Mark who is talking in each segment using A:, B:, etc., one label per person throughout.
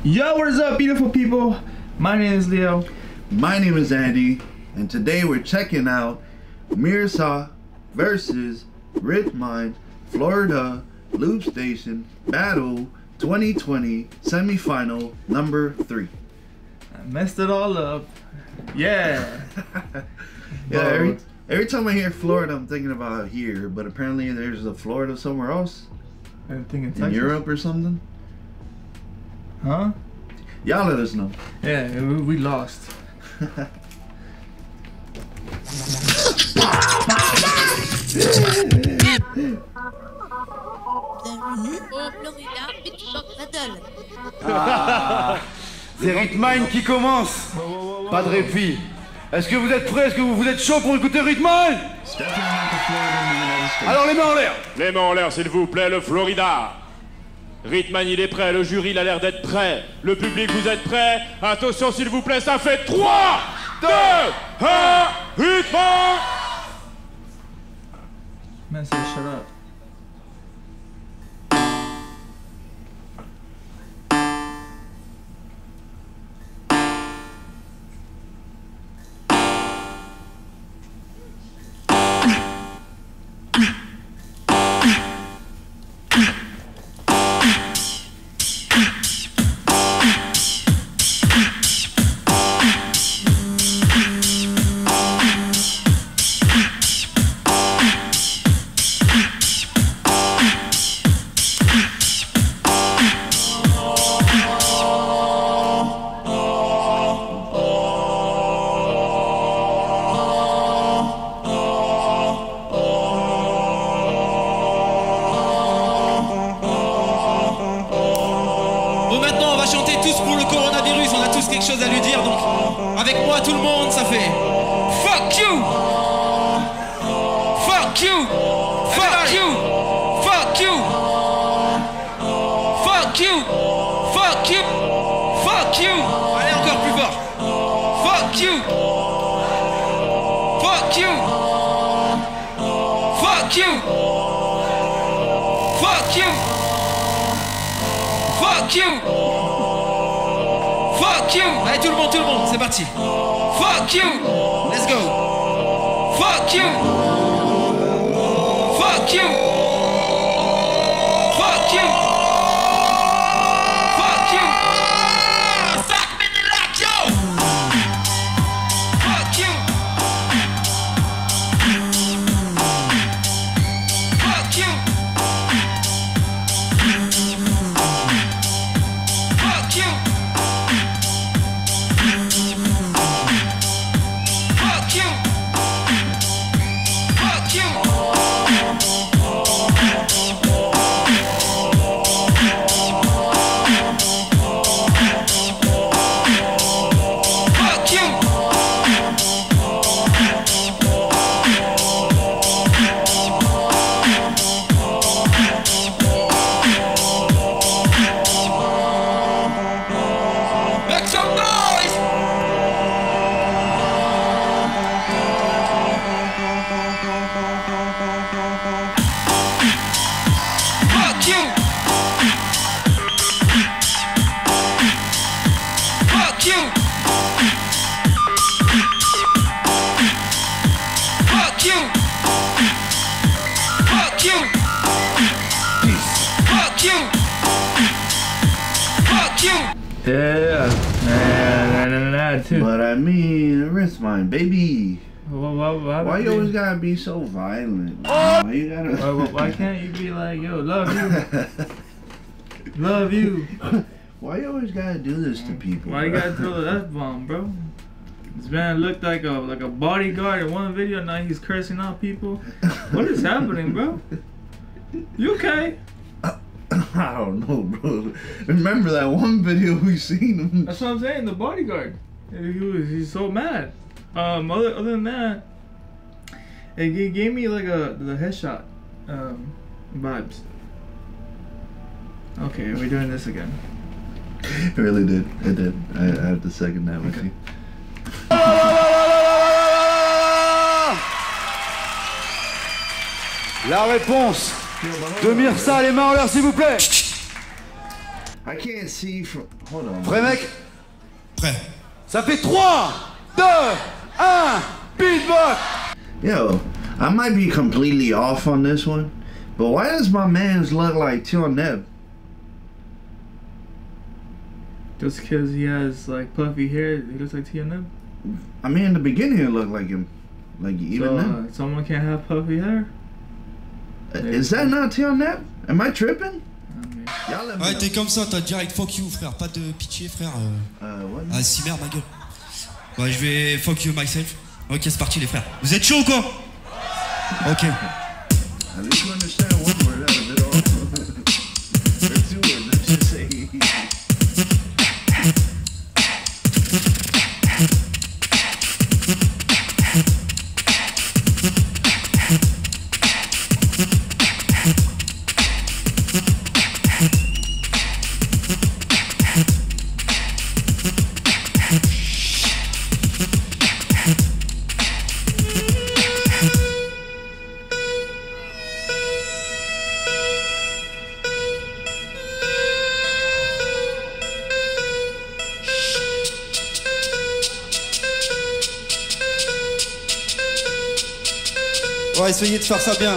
A: Yo, what is up, beautiful people? My name is Leo.
B: My name is Andy, and today we're checking out Mirza versus Ritmine Florida Loop Station Battle 2020 semifinal number 3.
A: I messed it all up. Yeah.
B: Yeah, every time I hear Florida, I'm thinking about here, but apparently there's a Florida somewhere else.
A: I'm thinking
B: In
A: Texas.
B: Europe or something.
A: Huh?
B: Y'all let us know.
A: Yeah, we lost.
C: Bienvenue au Florida Beachrock Battle.
D: Ah, c'est Ritmine qui commence. Pas de répit. Est-ce que vous êtes prêts? Est-ce que vous êtes chaud pour écouter Ritmine? Alors les mains en l'air.
E: Les mains en l'air, s'il vous plaît, le Florida. Ritmine, il est prêt, le jury, il a l'air d'être prêt. Le public, vous êtes prêts? Attention, s'il vous plaît, ça fait 3, 2, 1, Ritmine!
A: Man, say shut up.
F: Bon, maintenant on va chanter tous pour le coronavirus, on a tous quelque chose à lui dire, donc avec moi tout le monde ça fait fuck you, fuck you, fuck you, fuck you, fuck you, fuck you, fuck you. Allez, encore plus fort. Fuck you, fuck you, fuck you, fuck you. Fuck you! Fuck you! Allez, tout le monde, c'est parti! Fuck you! Let's go! Fuck you! Fuck you! Fuck you! Fuck you! Fuck me like yo! Fuck you! Fuck you! Fuck you! Fuck you! Fuck you! Fuck you! Make some noise! Fuck you! Fuck you! Fuck you! Fuck you! Fuck you! Fuck you!
A: Yeah. Nah, too.
B: But I mean, Ritmine, baby. Why you always gotta be so violent? Why you gotta?
A: Why can't you be like, yo, love you, love you?
B: Why you always gotta do this to people?
A: Why you
B: bro?
A: gotta throw the F-bomb, bro? This man looked like a bodyguard in one video. Now he's cursing out people. What is happening, bro? You okay?
B: I don't know, bro. Remember that one video we seen him?
A: That's what I'm saying. The bodyguard. He's so mad. Other than that, it gave me like the headshot vibes. Okay, we're doing this again.
B: It really did. It did. I have to second that with you.
D: La réponse de Mirza, les mains en l'air s'il vous plaît.
B: How I can't see from. Hold on.
D: Prêt, mec?
F: Prêt.
D: Ça fait 3, 2, 1, beatbox!
B: Yo, I might be completely off on this one, but why does my man's look like Tion Neb?
A: Just because he has like puffy hair, he looks like TNM.
B: I mean, in the beginning it looked like him. Like even
A: So
B: now.
A: someone can't have puffy hair.
B: Is that not Tion Neb? Am I tripping?
A: I mean,
B: Y'all let me
F: Ouais,
B: know.
F: t'es comme ça, t'as direct fuck you, frère. Pas de pitié, frère.
B: What?
F: Ah, si merde, ma gueule. Ouais, je vais fuck you myself. Ok, c'est parti, les frères. Vous êtes chaud ou quoi? Ok.
B: At least you understand one word out of it all. Or two words, I should say.
F: On va essayer de faire ça bien.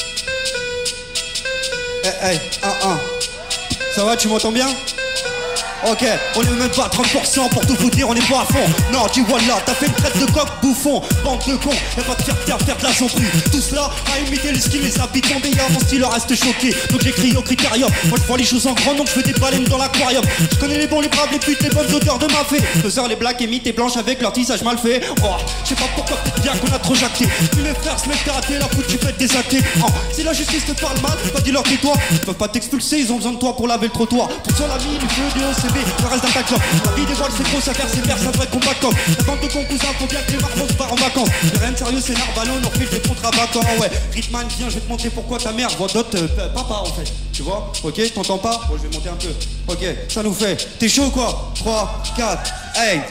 F: Hey, 1-1. Ça va, tu m'entends bien? Ok, on est même pas à 30% pour tout vous dire, on est pas à fond. Non, dis voilà, t'as fait une traite de coq bouffon. Bande de cons, elle va te faire de la zombie. Tout cela a imité les skis, les habits tombés, y'a mon style reste choqué. Donc j'écris au critérium, moi je vois les choses en grand, donc je fais des baleines dans l'aquarium. Je connais les bons, les braves, les putes, les bonnes odeurs de ma fée. 2 heures les blacks imitent et blanches avec leur tissage mal fait. Oh, je sais pas pourquoi peut-être bien qu'on a trop jacté. Puis les frères se mettent à rater, la foutu fête des athées. Oh, si la justice te parle mal, pas dis-leur tais-toi. Ils peuvent pas t'expulser, ils ont besoin de toi pour laver le trottoir. Pour ça l'ami, du feu, du OCB, le reste d'un job. La vie dévoile ses gros, sa faire ses mères, ça devrait combat comme. La bande de concousins, faut bien que les marmots se barrent en vacances. Y'a rien de sérieux, c'est Narballon, on refile des contrats vacants, ouais. Ritman, viens, je vais te montrer pourquoi ta mère voit d'autres papa en fait. Tu vois? Ok, t'entends pas? Bon, je vais monter un peu. Ok, ça nous fait. T'es chaud quoi? 3, 4, hey!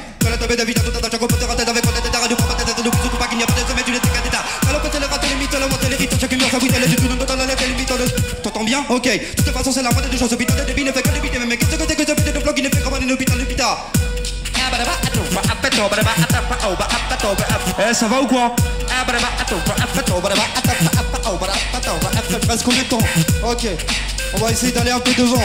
F: T'entends bien? Ok. De toute façon, c'est la moitié des choses. Putain de débile, fait que débiter. Mais qu'est-ce que t'es que ce putain de vlog, il est fait comme un hôpital, putain. Eh, ça va ou quoi? Reste combien de temps? Ok. On va essayer d'aller un peu devant.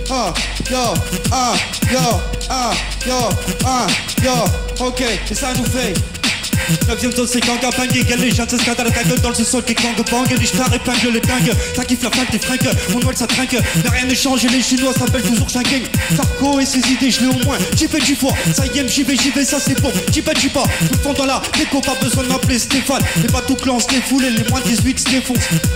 F: Ok, et ça nous fait 9ème zone, c'est gang à bang, égal les gens, c'est scandale à ta gueule dans le sous-sol qui gang bang, les stars épinglent les dingues, ça kiffe la flingue des fringues, mon noël ça trinque, mais rien ne change, les chinois s'appellent toujours Shanghai. Sarko et ses idées, je l'ai au moins, j'y fais du foie, ça y est, j'y vais, ça c'est bon, j'y pas, tout le fond dans la déco, pas besoin de m'appeler Stéphane, les bateaux clans, se défoulent et les moins 18 se défoncent.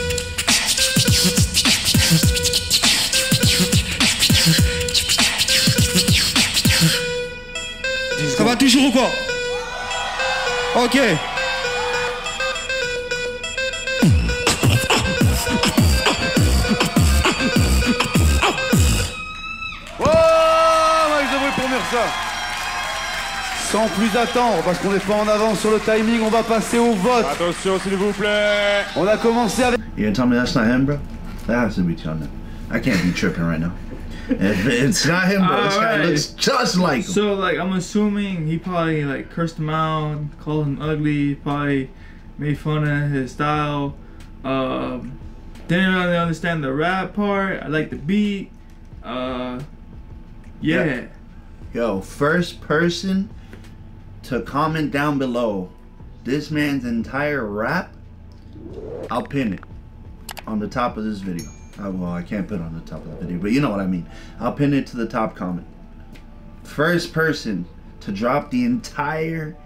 F: Ça va toujours ou quoi? Ok.
D: Oh, max de bruit pour Mursa. Sans plus attendre, parce qu'on n'est pas en avance sur le timing, on va passer au vote.
E: Attention s'il vous plaît.
D: On a commencé avec...
B: You gonna tell me that's not him, bro? That has to be Tion Neb. I can't be tripping right now. If it's not him, bro, this guy
A: Alright.
B: looks just like him.
A: so like I'm assuming he probably like cursed him out, called him ugly, probably made fun of his style. Didn't really understand the rap part. I like the beat. Yeah.
B: Yo, first person to comment down below this man's entire rap, I'll pin it on the top of this video. Well, I can't put it on the top of the video, but you know what I mean. I'll pin it to the top comment. First person to drop the entire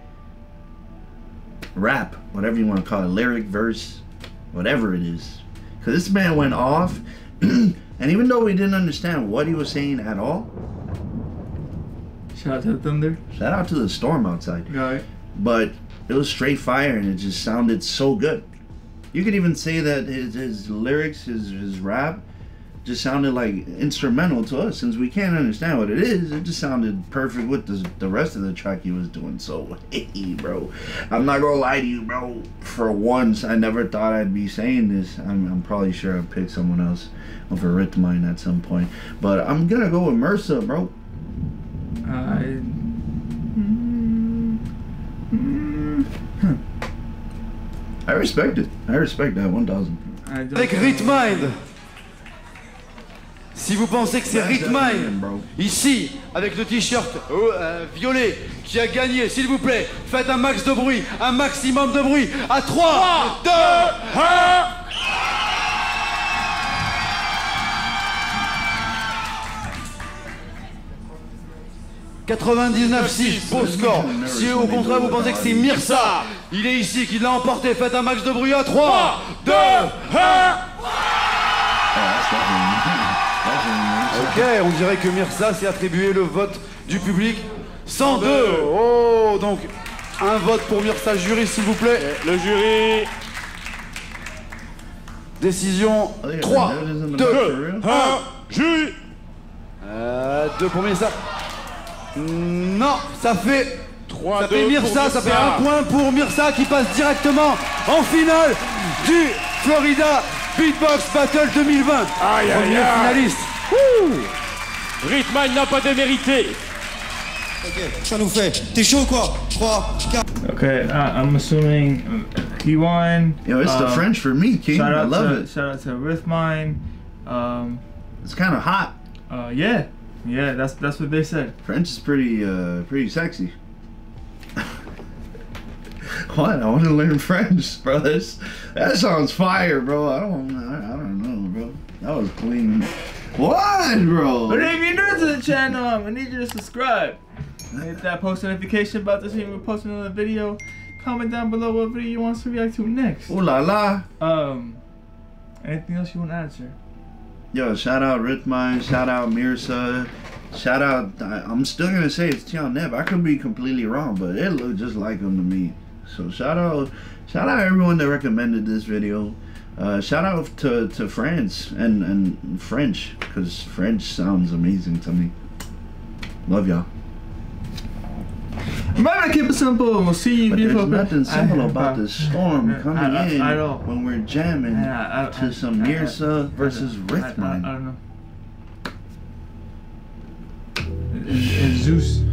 B: rap, whatever you want to call it, lyric, verse, whatever it is. Because this man went off, and even though we didn't understand what he was saying at all,
A: Shout out to Thunder.
B: shout out to the storm outside.
A: Right.
B: But it was straight fire, and it just sounded so good. You could even say that his lyrics, his rap, just sounded like instrumental to us. Since we can't understand what it is, it just sounded perfect with the rest of the track he was doing. So, hey, bro, I'm not gonna lie to you, bro. For once, I never thought I'd be saying this. I'm probably sure I'll pick someone else over Rythmine at some point. But I'm gonna go with Mursa, bro. I respect it. I respect that 1000.
D: Avec Rythmine. Si vous pensez que c'est Rythmine, ici, avec le t-shirt violet, qui a gagné, s'il vous plaît, faites un max de bruit, un maximum de bruit, à 3, 2, 1. « 99,6, beau score. Si au contraire vous pensez que c'est Mirsa, il est ici, qui l'a emporté, faites un max de bruit à 3, 2, 1. Ok, on dirait que Mirsa s'est attribué le vote du public. 102. Oh, donc un vote pour Mirsa. Jury, s'il vous plaît.
E: Le jury.
D: Décision 3, 2,
E: 1. Jury.
D: 2 pour Mirsa. Non, ça fait
E: 3,
D: ça fait Mirsa, ça fait 1 point pour Mirsa qui passe directement en finale du Florida Beatbox Battle 2020.
E: Aïe, aïe,
D: Premier
E: aïe.
D: finaliste.
E: Rythmine n'a pas démérité.
F: Ok, ça nous fait. T'es chaud quoi? 3, 4.
A: Okay, I'm assuming he won.
B: Yo, it's the French for me, King. I love it.
A: Shout out to Rythmine.
B: It's kind of hot.
A: Yeah, that's what they said.
B: French is pretty sexy. What? I want to learn French, bro. That sounds fire, bro. I don't know, bro. That was clean. What, bro?
A: But if you're new to the channel, I need you to subscribe. Hit that post notification about to see me posting another video. Comment down below what video you want us to react to next.
B: Ooh la la.
A: Anything else you want to add, sir?
B: Yo, shout out Rythmine, shout out Mirsa, shout out, I'm still gonna say it's Tion Neb. I could be completely wrong, but it looked just like him to me. So shout out everyone that recommended this video. Shout out to France and French, because French sounds amazing to me. Love y'all.
A: I'm gonna keep it simple and we'll see you
B: But there's
A: people.
B: nothing simple about the storm coming in
A: I know.
B: when we're jamming to some Mirsa versus Rythmine.
A: I don't know. It's Zeus.